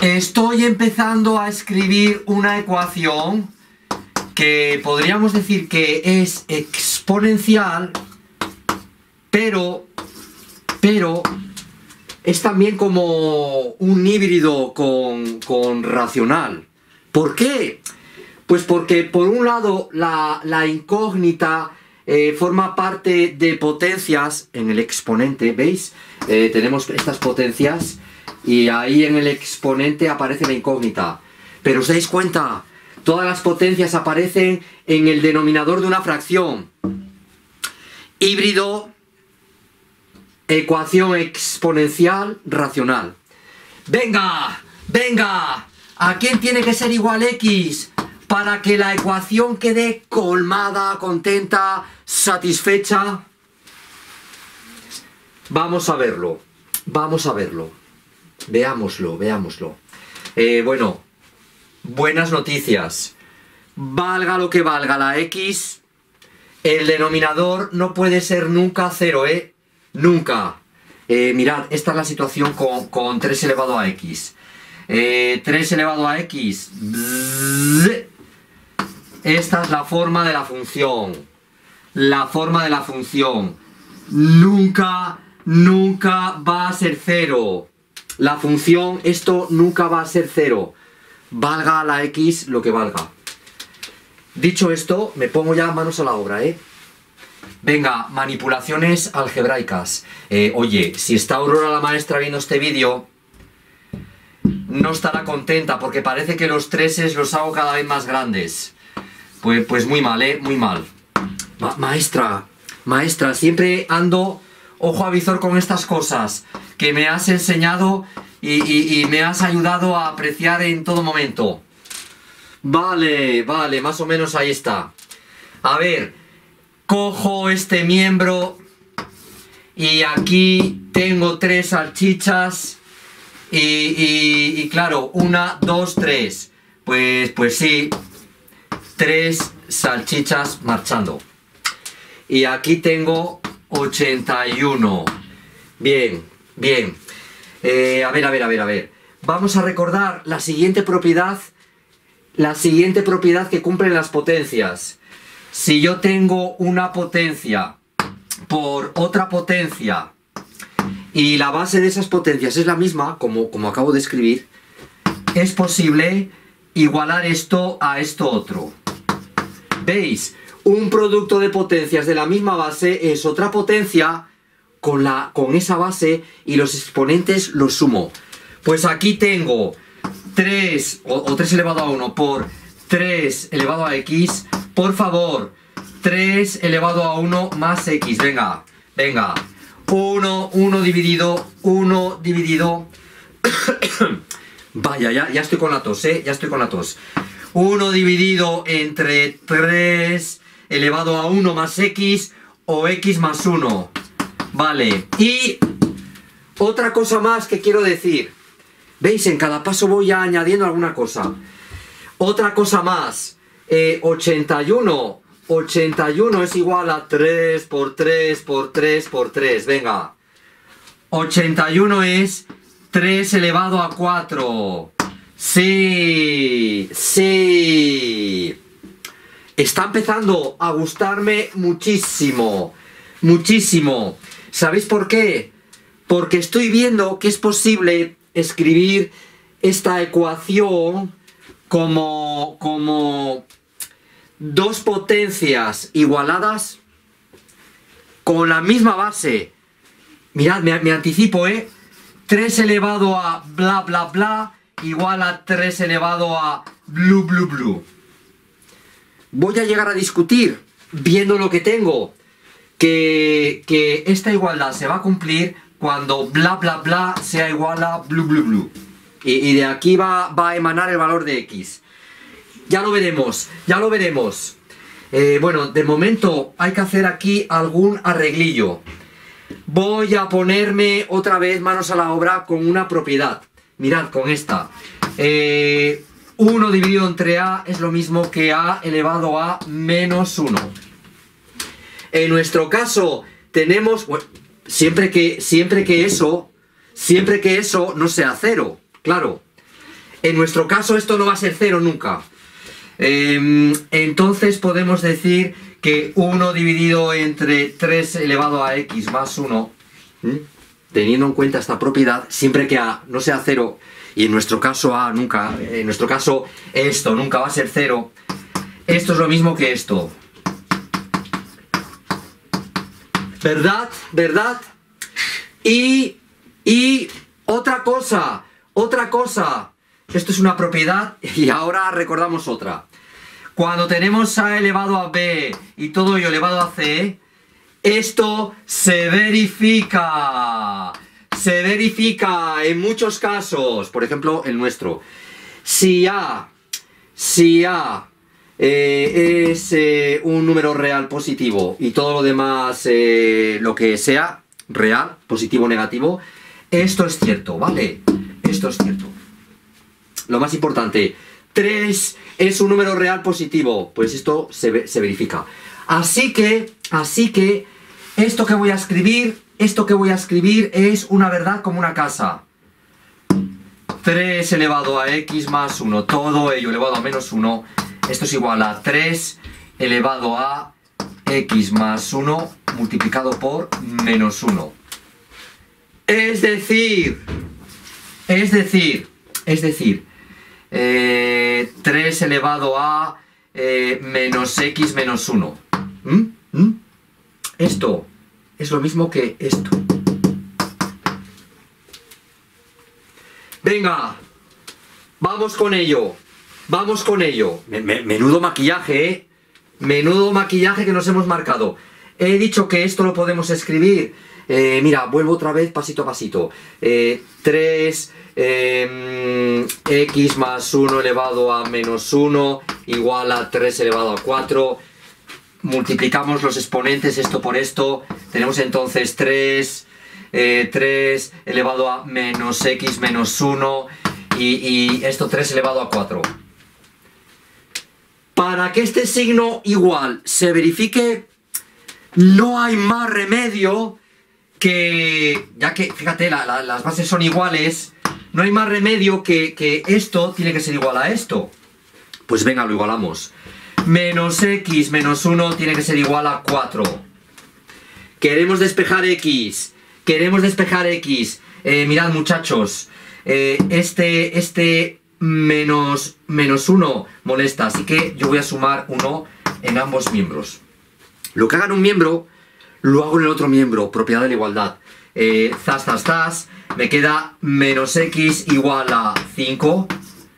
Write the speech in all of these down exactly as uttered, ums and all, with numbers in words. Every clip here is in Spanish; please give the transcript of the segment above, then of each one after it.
Estoy empezando a escribir una ecuación que podríamos decir que es exponencial, pero, pero es también como un híbrido con, con racional. ¿Por qué? Pues porque por un lado la, la incógnita eh, forma parte de potencias en el exponente, ¿veis? Eh, tenemos estas potencias y ahí en el exponente aparece la incógnita. Pero os dais cuenta, todas las potencias aparecen en el denominador de una fracción. Híbrido, ecuación exponencial racional. ¡Venga! ¡Venga! ¿A quién tiene que ser igual X para que la ecuación quede colmada, contenta, satisfecha? Vamos a verlo. Vamos a verlo. Veámoslo, veámoslo. Eh, bueno, buenas noticias. Valga lo que valga la X, el denominador no puede ser nunca cero, ¿eh? Nunca. Eh, mirad, esta es la situación con, con tres elevado a X. Eh, tres elevado a X. Bzz. Esta es la forma de la función. La forma de la función. Nunca, nunca va a ser cero. La función, esto nunca va a ser cero. Valga la X lo que valga. Dicho esto, me pongo ya manos a la obra, ¿eh? Venga, manipulaciones algebraicas. Eh, oye, si está Aurora la maestra viendo este vídeo, no estará contenta porque parece que los treses los hago cada vez más grandes. Pues, pues muy mal, ¿eh? Muy mal. Ma maestra, maestra, siempre ando ojo a visor con estas cosas que me has enseñado y, y, y me has ayudado a apreciar en todo momento. Vale, vale, más o menos ahí está. A ver, cojo este miembro y aquí tengo tres salchichas y, y, y claro, una, dos, tres. Pues, pues sí, tres salchichas marchando. Y aquí tengo ochenta y uno. Bien, bien. Eh, a ver, a ver, a ver, a ver. Vamos a recordar la siguiente propiedad. La siguiente propiedad que cumplen las potencias. Si yo tengo una potencia por otra potencia y la base de esas potencias es la misma, como, como acabo de escribir, es posible igualar esto a esto otro. ¿Veis? Un producto de potencias de la misma base es otra potencia con, la, con esa base y los exponentes los sumo. Pues aquí tengo tres o, o tres elevado a uno por tres elevado a X. Por favor, tres elevado a uno más X. Venga, venga. uno, uno dividido, uno dividido. Vaya, ya, ya estoy con la tos, ¿eh? Ya estoy con la tos. uno dividido entre tres elevado a uno más X o X más uno. Vale. Y otra cosa más que quiero decir. ¿Veis? En cada paso voy ya añadiendo alguna cosa. Otra cosa más. Eh, ochenta y uno. ochenta y uno es igual a tres por tres por tres por tres. Venga. ochenta y uno es tres elevado a cuatro. Sí. Sí. Está empezando a gustarme muchísimo. Muchísimo. ¿Sabéis por qué? Porque estoy viendo que es posible escribir esta ecuación como, como dos potencias igualadas con la misma base. Mirad, me, me anticipo, ¿eh? tres elevado a bla bla bla igual a tres elevado a blu blu blu. Voy a llegar a discutir, viendo lo que tengo, que, que esta igualdad se va a cumplir cuando bla bla bla sea igual a blu blu blu. Y, y de aquí va, va a emanar el valor de X. Ya lo veremos, ya lo veremos. Eh, bueno, de momento hay que hacer aquí algún arreglillo. Voy a ponerme otra vez manos a la obra con una propiedad. Mirad, con esta. Eh, uno dividido entre A es lo mismo que A elevado a menos uno. En nuestro caso tenemos... Bueno, Siempre que, siempre que eso, siempre que eso no sea cero, claro. En nuestro caso esto no va a ser cero nunca. Eh, entonces podemos decir que uno dividido entre tres elevado a x más uno, ¿eh? Teniendo en cuenta esta propiedad, siempre que a no sea cero, y en nuestro caso a nunca, en nuestro caso esto nunca va a ser cero, esto es lo mismo que esto. ¿Verdad? ¿Verdad? Y, y otra cosa, otra cosa, esto es una propiedad y ahora recordamos otra. Cuando tenemos a elevado a b y todo ello elevado a c, esto se verifica. Se verifica en muchos casos. Por ejemplo, el nuestro. Si a, si a eh, es eh, un número real positivo y todo lo demás, eh, lo que sea, real, positivo o negativo, esto es cierto, ¿vale? Esto es cierto. Lo más importante, tres es un número real positivo, pues esto se, se verifica. Así que, así que, esto que voy a escribir, esto que voy a escribir es una verdad como una casa. tres elevado a x más uno, todo ello elevado a menos uno, esto es igual a tres elevado a x más uno multiplicado por menos uno. Es decir, es decir, es decir, eh, tres elevado a eh, menos x menos uno. ¿Mm? ¿Mm? Esto es lo mismo que esto. Venga, vamos con ello, vamos con ello. Menudo maquillaje, ¿eh? Menudo maquillaje que nos hemos marcado. He dicho que esto lo podemos escribir. Eh, mira, vuelvo otra vez pasito a pasito. Eh, tres eh, x más uno elevado a menos uno igual a tres elevado a cuatro. Multiplicamos los exponentes, esto por esto. Tenemos entonces tres, eh, tres elevado a menos x menos uno y, y esto tres elevado a cuatro. Para que este signo igual se verifique, no hay más remedio que, ya que, fíjate, la, la, las bases son iguales, no hay más remedio que, que esto tiene que ser igual a esto. Pues venga, lo igualamos. Menos x menos uno tiene que ser igual a cuatro. Queremos despejar x, queremos despejar x. Eh, mirad, muchachos, eh, este, este menos, menos uno molesta, así que yo voy a sumar uno en ambos miembros. Lo que haga en un miembro, lo hago en el otro miembro, propiedad de la igualdad. Eh, zas, zas, zas, me queda menos x igual a cinco.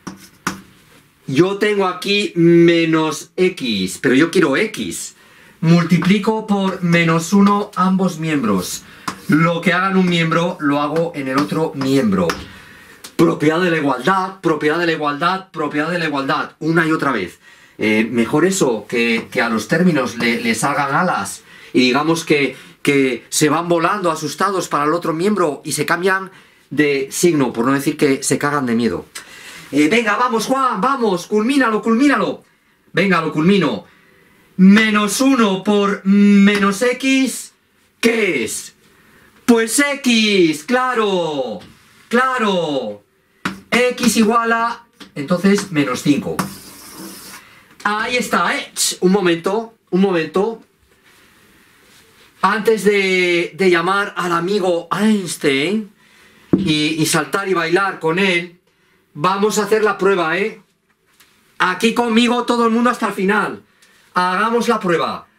Yo tengo aquí menos x, pero yo quiero x. Multiplico por menos uno ambos miembros. Lo que haga en un miembro, lo hago en el otro miembro. Propiedad de la igualdad, propiedad de la igualdad, propiedad de la igualdad. Una y otra vez. Eh, mejor eso, que, que a los términos le, les salgan alas y digamos que, que se van volando asustados para el otro miembro y se cambian de signo, por no decir que se cagan de miedo. Eh, venga, vamos, Juan, vamos, culmínalo, culmínalo. Venga, lo culmino. Menos uno por menos x, ¿qué es? Pues x, claro, claro. X igual a, entonces, menos cinco. Ahí está, ¿eh? Un momento, un momento. Antes de, de llamar al amigo Einstein y, y saltar y bailar con él, vamos a hacer la prueba, ¿eh? Aquí conmigo todo el mundo hasta el final. Hagamos la prueba.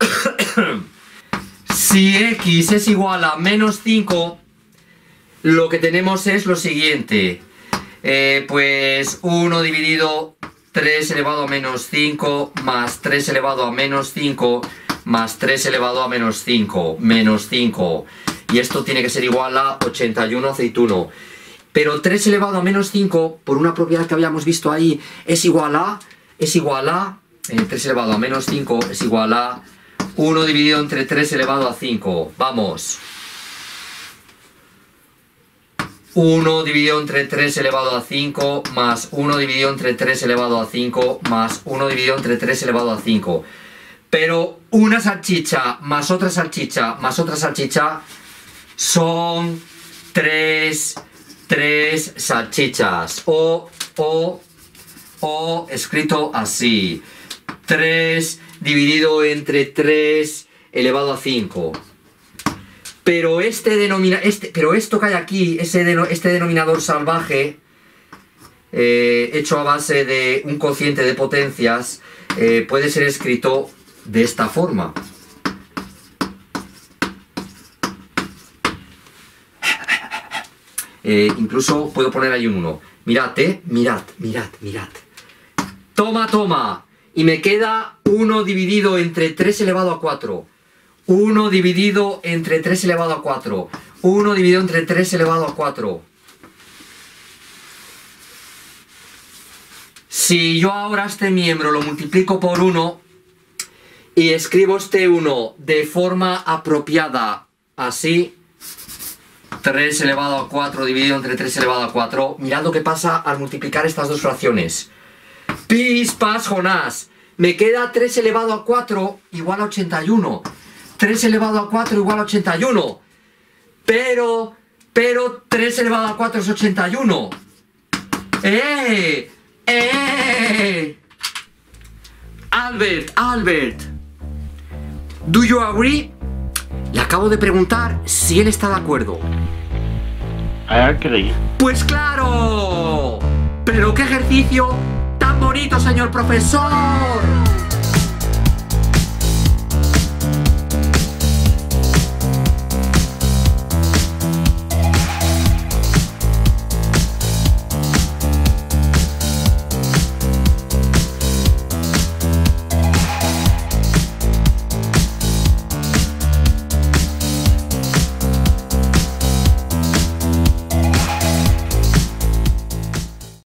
Si x es igual a menos cinco, lo que tenemos es lo siguiente. Eh, pues uno dividido tres elevado a menos cinco más tres elevado a menos cinco más tres elevado a menos cinco, menos cinco. Y esto tiene que ser igual a ochenta y uno aceituno. Pero tres elevado a menos cinco, por una propiedad que habíamos visto ahí, es igual a, es igual a, eh, tres elevado a menos cinco es igual a uno dividido entre tres elevado a cinco. Vamos. uno dividido entre tres elevado a cinco más uno dividido entre tres elevado a cinco más uno dividido entre tres elevado a cinco. Pero una salchicha más otra salchicha más otra salchicha son tres, tres salchichas. O o, o escrito así. tres dividido entre tres elevado a cinco. Pero este denomina, este, pero esto que hay aquí, ese deno, este denominador salvaje, eh, hecho a base de un cociente de potencias, eh, puede ser escrito de esta forma. Eh, incluso puedo poner ahí un uno. Mirad, eh, mirad, mirad, mirad. Toma, toma. Y me queda uno dividido entre tres elevado a cuatro. uno dividido entre tres elevado a cuatro. uno dividido entre tres elevado a cuatro. Si yo ahora este miembro lo multiplico por uno y escribo este uno de forma apropiada, así, tres elevado a cuatro dividido entre tres elevado a cuatro, mirad lo que pasa al multiplicar estas dos fracciones. Pispas, Jonás, me queda tres elevado a cuatro igual a ochenta y uno. tres elevado a cuatro igual a ochenta y uno. Pero, pero tres elevado a cuatro es ochenta y uno. ¡Eh! ¡Eh! Albert, Albert, ¿do you agree? Le acabo de preguntar si él está de acuerdo. I agree. ¡Pues claro! ¡Pero qué ejercicio tan bonito, señor profesor!